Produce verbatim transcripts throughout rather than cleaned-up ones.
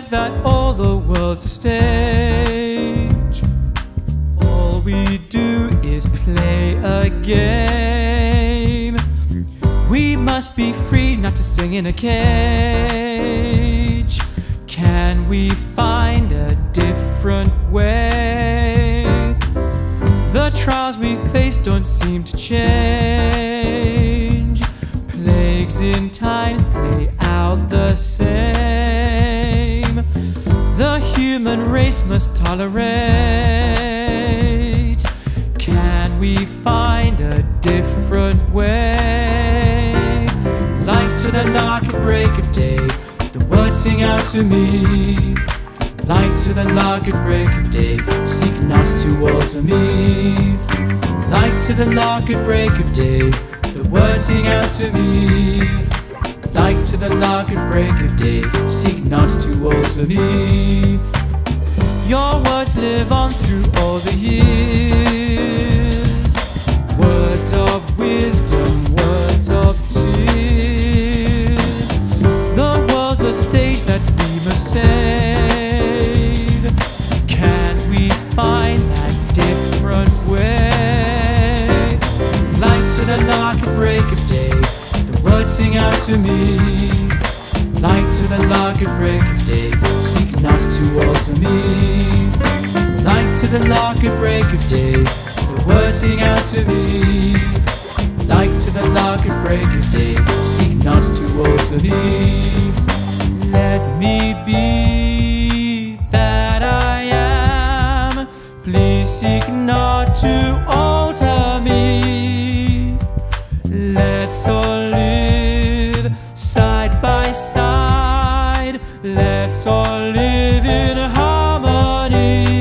forget that all the world's a stage. All we do is play a game. We must be free not to sing in a cage. Can we find a different way? The trials we face don't seem to change. Plagues in times play out the same. The human race must tolerate. Can we find a different way? Light to the lark at break of day, the words sing out to me. Light to the lark at break of day, seek not to alter me. Light to the lark at break of day, the words sing out to me. Light to the lark at break of day, seek not to alter me. Your words live on through all the years. Words of wisdom, words of tears. The world's a stage that we must save. Can we find that different way? Light to the lark at break of day, the words sing out to me. Light to the lark at break of day, seek not to alter me. Light to the lark at break of day, the words sing out to me. Light to the lark at break of day, seek not to alter me. Let me be that I am, please seek not to alter me. Let's all live side by side, let's all live in harmony.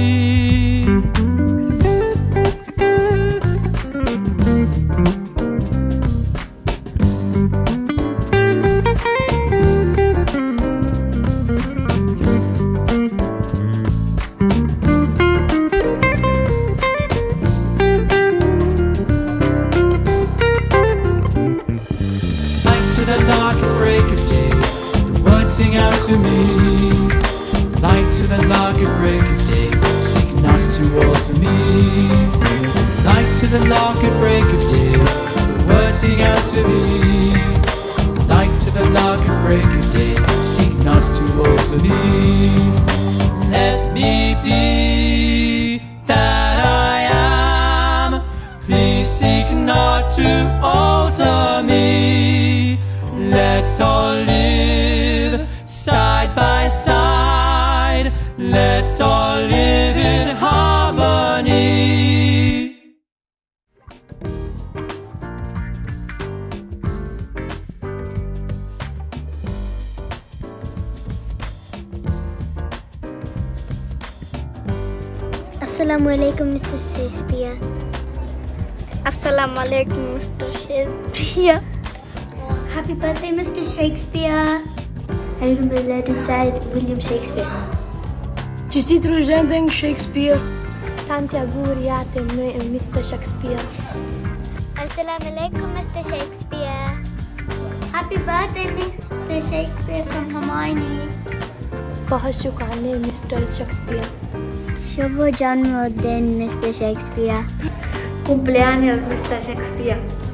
Sing out to me. Light to the lark at break of day, seek not to alter me. Light to the lark at break of day, the words sing out to me. Light to the lark at break of day, seek not to alter me. Let me be that I am, please seek not to alter me. Let's all live side by side, let's all live in harmony. Assalamu alaikum, Mister Shakespeare. Assalamu alaikum, Mister Shakespeare. Happy birthday, Mister Shakespeare. Happy birthday inside William Shakespeare. Čestitke rođendan Shakespeare. Tanti auguri a te, Mister Shakespeare. Assalamu alaikum, Mister Shakespeare. Happy birthday, Mister Shakespeare from Hermione. बहुत शुक्राने Mister Shakespeare. शुभ जन्मदिन, Mister Shakespeare. Cumpleaños, Mister Shakespeare.